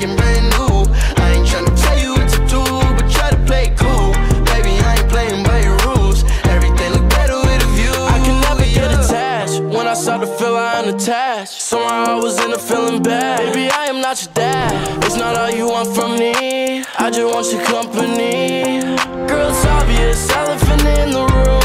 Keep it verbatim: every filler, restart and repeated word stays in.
looking brand new. I ain't tryna tell you what to do, but try to play it cool. Baby, I ain't playing by your rules. Everything look better with a view. I can never get attached. When I start to feel I unattached, somehow I was in a feeling bad. Baby, I am not your dad. It's not all you want from me. I just want your company. Girl, it's obvious, elephant in the room.